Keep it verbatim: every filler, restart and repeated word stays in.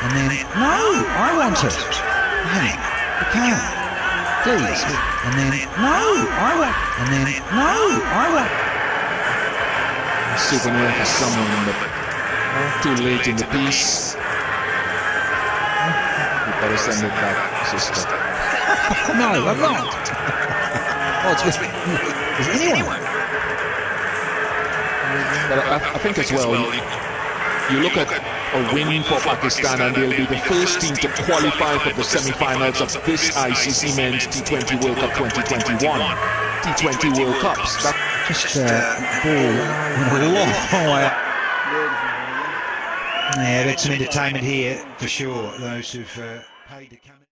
and then, no, I want it. Hey, you can't. Please. And then, no, I want, and then, no, I want. A souvenir for someone, but too late in the piece. You better send it back, sister. No, I'm not. Oh, it's with, is anyone? But I, I think as well, you, you look at a win for Pakistan and they'll be the first team to qualify for the semi-finals of this I C C Men's T twenty World Cup twenty twenty-one. T twenty World Cups. That Just uh, ball went a long way up. Yeah, there's some entertainment here for sure. Those who've uh, paid the camera.